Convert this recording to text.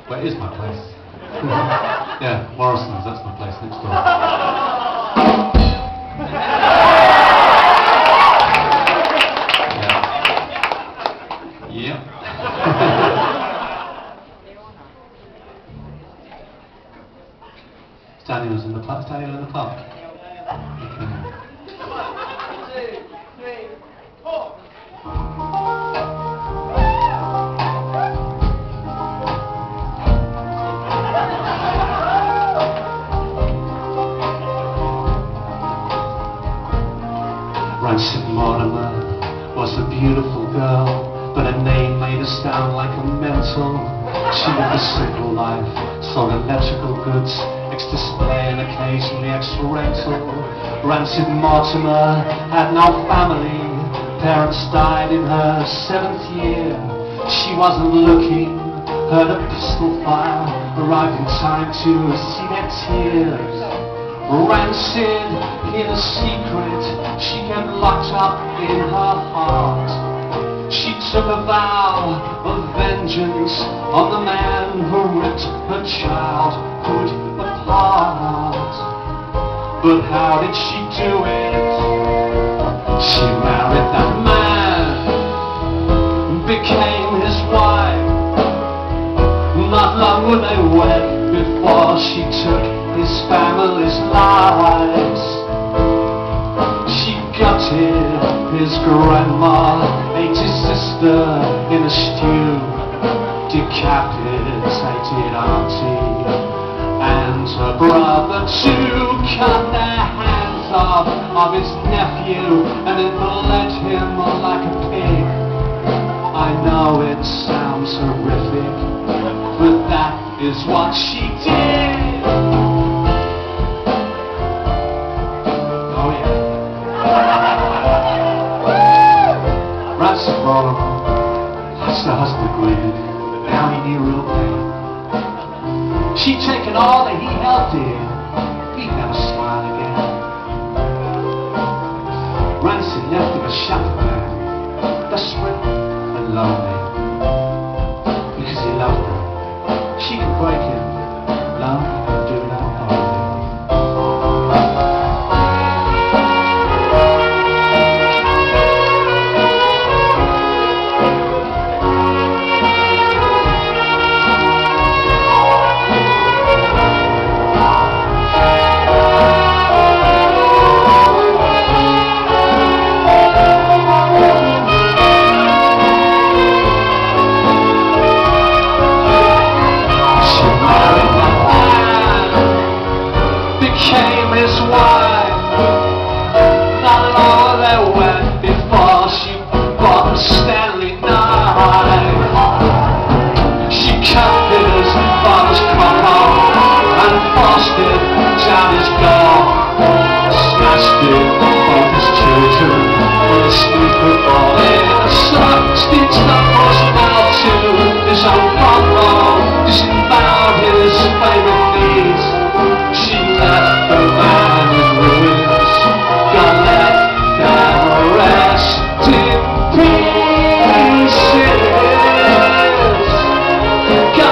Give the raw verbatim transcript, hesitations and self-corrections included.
Where is my place? Yeah, Morrison's, that's my place next door. Yeah. Yep. Daniel's in the pub. Is Daniel in the pub? Okay. Rancid Mortimer was a beautiful girl, but her name made her sound like a mental. She lived a simple life, sold electrical goods, ex-display and occasionally ex-rental. Rancid Mortimer had no family, parents died in her seventh year. She wasn't looking, heard a pistol fire, arrived in time to see their tears. Rancid, in a secret, she kept locked up in her heart. She took a vow of vengeance on the man who ripped her childhood apart. But how did she do it? She married that man, became his wife. Not long were they wed before she took his family's lives. She gutted his grandma, ate his sister in a stew, decapitated auntie and her brother too, cut their hands off of his nephew and then bled him like a pig. I know it sounds horrific, but that is what she did. Oh yeah. Rancid Mortimer lost her husband grieved, now he knew real pain. She'd taken all that he held dear, he'd never smile again. Rancid left him a shattered man, desperate and lonely, because he loved her. She could break him, love and do that only. Became his wife. Not long they went before she bought a Stanley knife. She cut his father's cock off and forced it down his door. Smashed it on both his children with a sleeper ball in a sock. Stitched up his mouth to his own front row, disemboweled his favorite knees. She left the man in ruins, God let them rest in pieces.